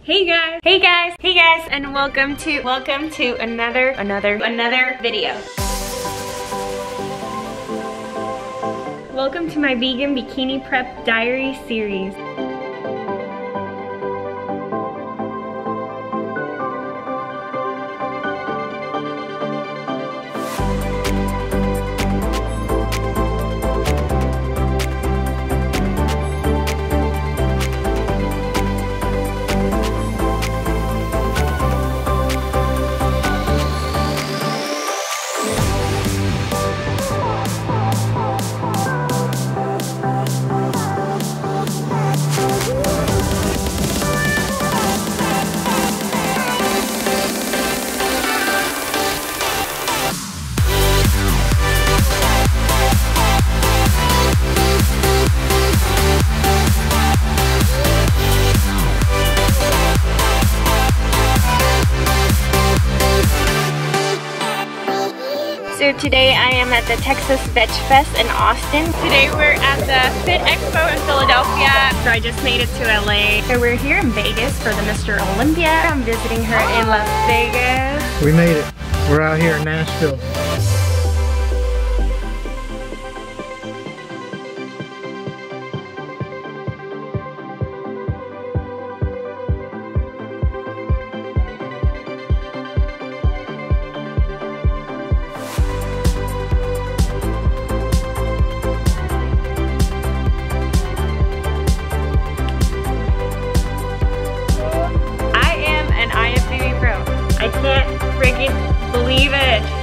Hey guys, hey guys, hey guys, and welcome to another video. Welcome to my vegan bikini prep diary series. So today I am at the Texas Veg Fest in Austin. Today we're at the Fit Expo in Philadelphia. So I just made it to LA. So we're here in Vegas for the Mr. Olympia. I'm visiting her in Las Vegas. We made it. We're out here in Nashville. I can't friggin' believe it.